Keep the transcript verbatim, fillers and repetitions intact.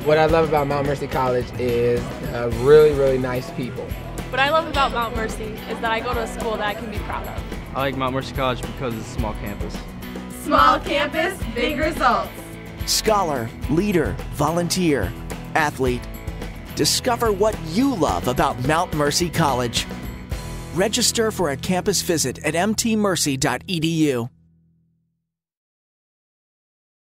What I love about Mount Mercy College is uh, really, really nice people. What I love about Mount Mercy is that I go to a school that I can be proud of. I like Mount Mercy College because it's a small campus. Small campus, big results. Scholar, leader, volunteer, athlete. Discover what you love about Mount Mercy College. Register for a campus visit at m t mercy dot e d u.